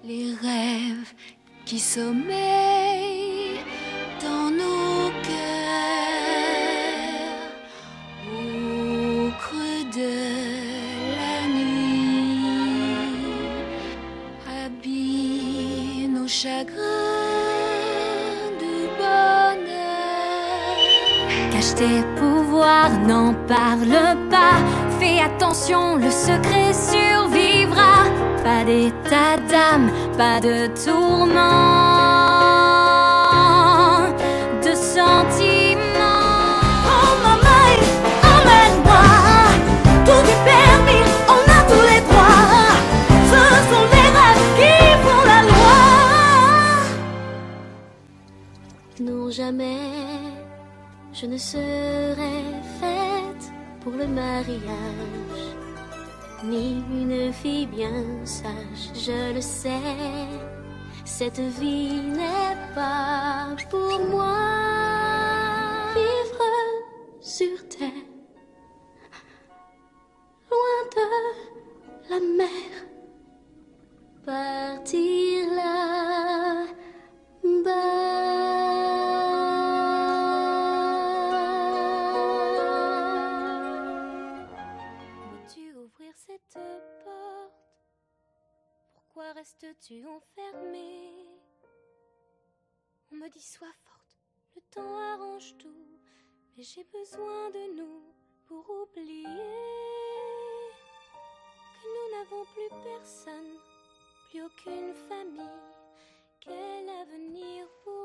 Les rêves qui sommeillent dans nos cœurs au creux de la nuit habillent nos chagrins de bonheur. Cache tes pouvoirs, n'en parle pas. Fais attention, le secret survivra. Pas d'état d'âme, pas de tourment, de sentiments. Oh maman, emmène-moi. Tout est permis, on a tous les droits. Ce sont les rêves qui font la loi. Non, jamais je ne serai faite pour le mariage, ni une fille bien sage, je le sais. Cette vie n'est pas pour moi. Vivre sur terre, loin de la mer, partir cette porte? Pourquoi restes-tu enfermée? On me dit sois forte, le temps arrange tout, mais j'ai besoin de nous pour oublier que nous n'avons plus personne, plus aucune famille. Quel avenir pour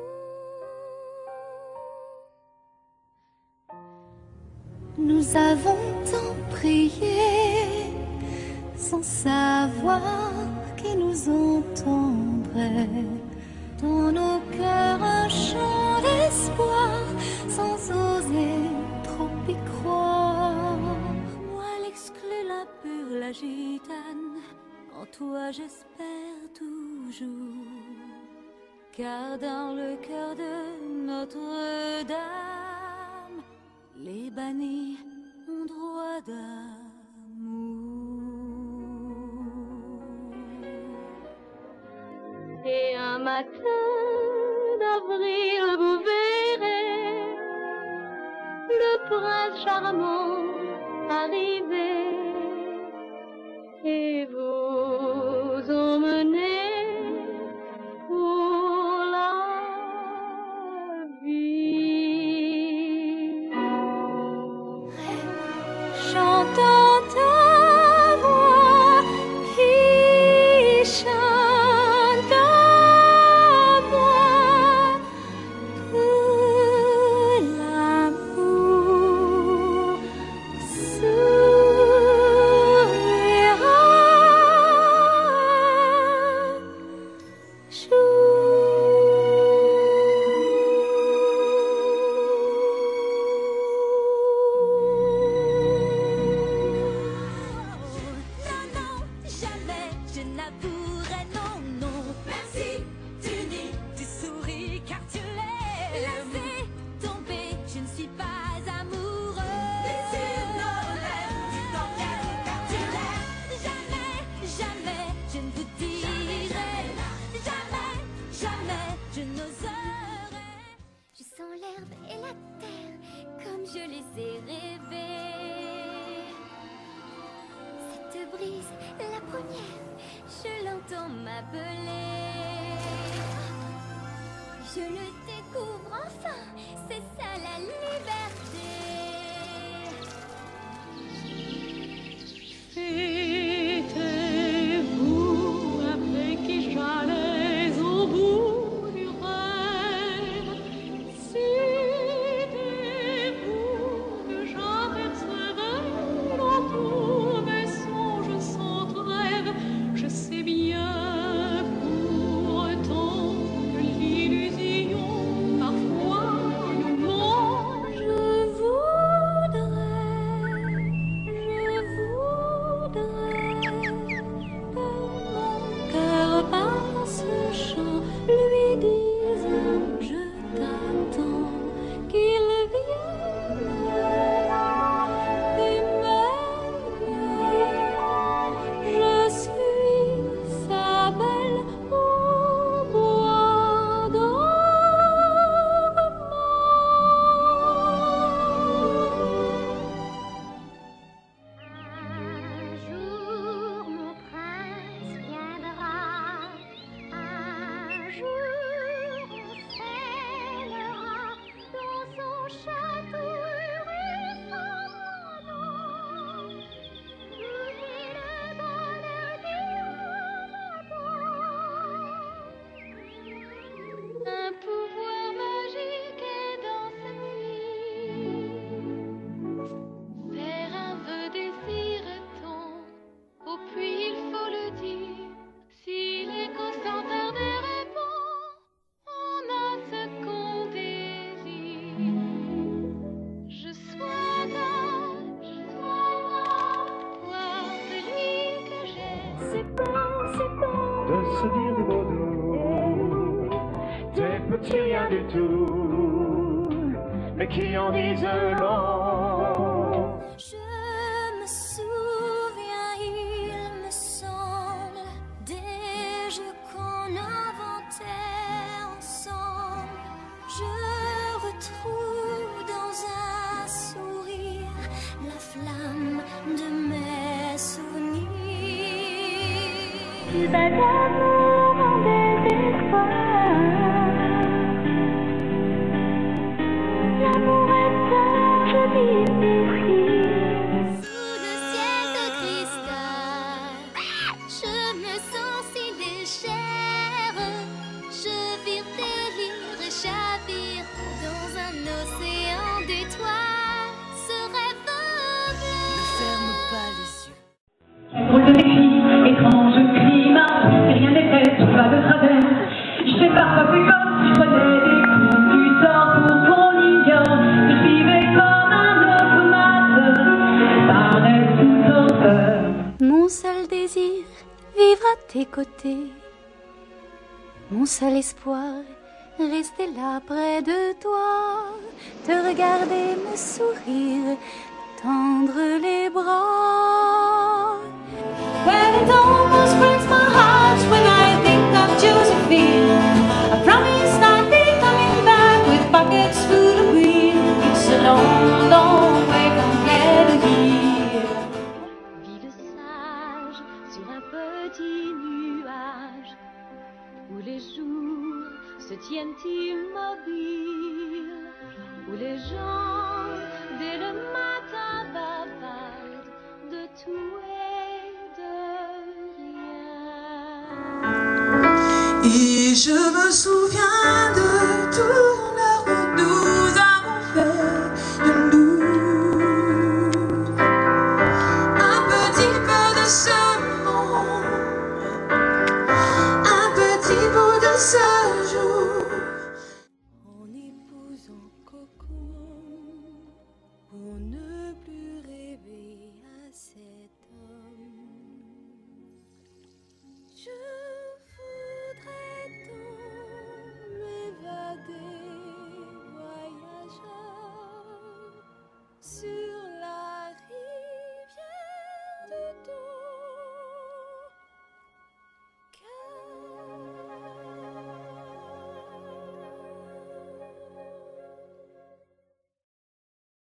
nous? Nous avons tant prié sans savoir qui nous entendrait. Dans nos cœurs un chant d'espoir sans oser trop y croire. Moi l'exclus, la pure, la gitane, en toi j'espère toujours. Car dans le cœur de Notre-Dame, les bannis ont droit d'amour. Et un matin d'avril, vous verrez le prince charmant arriver et vous emmener pour la vie. Chantant ta voix qui chante à moi que l'amour sourira. N'avouerai non, non. Merci, tu nies, tu souris car tu l'es. Laissez tomber, je ne suis pas amoureux. Mais sur nos lèvres, tu t'enquêtes car tu l'es. Jamais, jamais, je ne vous dirai. Jamais, jamais, je n'oserai. Je sens l'herbe et la terre comme je les ai rêvés. Cette brise, la première, je l'entends m'appeler. Je le découvre enfin, c'est ça la liberté. C'était-vous après qui j'allais au bout du rêve? C'était-vous que j'apercevais dans tous mes songes sans trêve? Je sais bien pourtant que l'illusion petit rien du tout, mais qui en disent long. Je me souviens, il me semble, des jeux qu'on inventait ensemble. Je retrouve dans un sourire la flamme de mes souvenirs. Plus bas d'amour en désespoir. L'amour est un joli défi. Sous le ciel de cristal, je me sens si légère. Je vire, délire et chavire dans un océan d'étoiles. Ce rêve bleu. Ne ferme pas les yeux. Drôle de défi, étrange climat, si rien n'est fait, tout va de travers. Je sais parfois c'est comme si je prenais des coups du sort pour qu'on ignore que je vivais comme un automate, ça reste tout en peur. Mon seul désir, vivre à tes côtés. Mon seul espoir, rester là près de toi. Te regarder, me sourire, tendre les bras. Well, it almost breaks my heart when I think of Josephine. I promise I'll be coming back with pockets full of green. It's a long, long way from here to here. Ville sage sur un petit nuage où les jours se tiennent immobiles, où les gens dès le matin bavardent de tout et de rien. Et je me souviens de tout.